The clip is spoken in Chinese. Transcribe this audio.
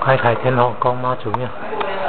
开台天后宫妈祖庙。